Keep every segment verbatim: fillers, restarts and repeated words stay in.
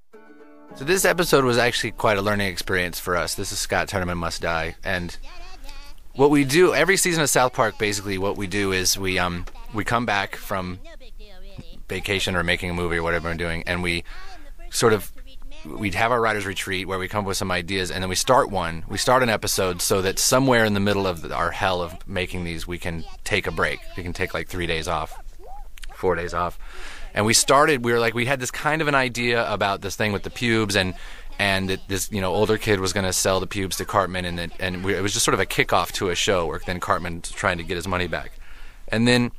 So this episode was actually quite a learning experience for us. This is Scott Tenorman Must Die, and what we do every season of South Park, basically, what we do is we um we come back from vacation or making a movie or whatever we're doing, and we sort of we'd have our writers retreat where we come up with some ideas, and then we start one. We start an episode so that somewhere in the middle of the, our hell of making these, we can take a break. We can take like three days off, four days off. And we started, we were like, we had this kind of an idea about this thing with the pubes, and and that this, you know, older kid was going to sell the pubes to Cartman, and it, and we, it was just sort of a kickoff to a show where then Cartman's trying to get his money back. And then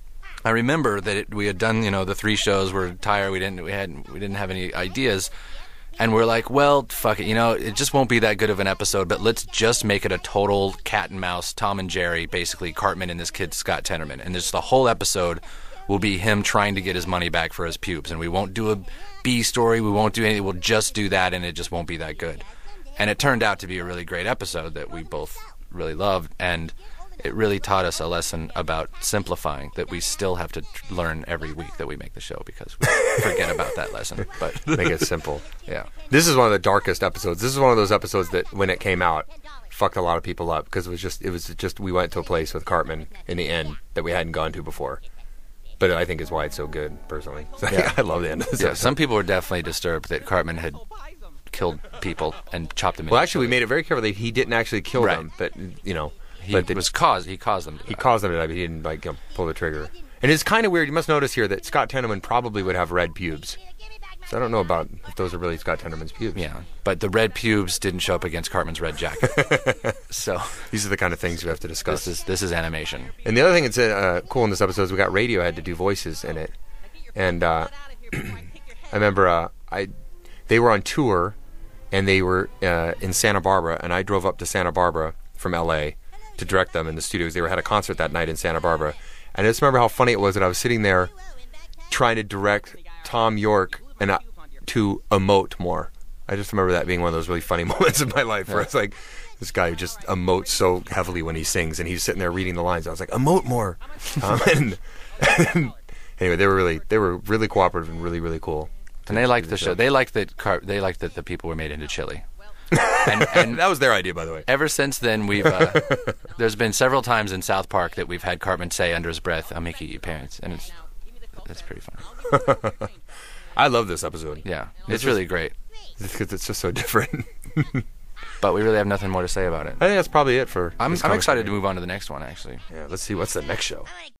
I remember that it, we had done, you know, the three shows. We're tired. We didn't, we hadn't, we didn't have any ideas, and we're like, well, fuck it, you know, it just won't be that good of an episode. But let's just make it a total cat and mouse, Tom and Jerry, basically Cartman and this kid Scott Tenorman, and just the whole episode will be him trying to get his money back for his pubes. And we won't do a B story, we won't do anything, we'll just do that, and it just won't be that good. And it turned out to be a really great episode that we both really loved, and it really taught us a lesson about simplifying, that we still have to tr- learn every week that we make the show, because we forget about that lesson. But make it simple. Yeah. This is one of the darkest episodes. This is one of those episodes that, when it came out, fucked a lot of people up, because it was just, it was just, we went to a place with Cartman in the end that we hadn't gone to before. But I think is why it's so good, personally. So, yeah. I love the end of this Yeah, episode. some people were definitely disturbed that Cartman had killed people and chopped them. Well, actually, we made it very clear that he didn't actually kill right. them, but you know, he but was caused. He caused them. To he die. caused them to die, but he didn't like you know, pull the trigger. And it's kind of weird. You must notice here that Scott Tenorman probably would have red pubes. So I don't know about if those are really Scott Tenorman's pubes. Yeah, but the red pubes didn't show up against Cartman's red jacket. So these are the kind of things you have to discuss. This is this is animation. And the other thing that's uh, cool in this episode is we got Radiohead to do voices in it. And uh, I remember uh, I they were on tour, and they were uh, in Santa Barbara, and I drove up to Santa Barbara from L A to direct them in the studios. They were had a concert that night in Santa Barbara, and I just remember how funny it was that I was sitting there trying to direct Tom York and uh, to emote more. I just remember that being one of those really funny moments in my life where it's like, this guy just emotes so heavily when he sings, and he's sitting there reading the lines. I was like, emote more. Um, and, and anyway, they were really they were really cooperative and really really cool. And they liked the show. They liked that. Car- they liked that the people were made into chili. And, and that was their idea, by the way. Ever since then, we've uh, there's been several times in South Park that we've had Cartman say under his breath, "I'll make you eat your parents," and it's that's pretty funny. I love this episode. Yeah, it's really great. Because it's just so different. But we really have nothing more to say about it. I think that's probably it for. I'm, this I'm excited to conversation. move on to the next one, actually. Yeah, let's see what's the next show.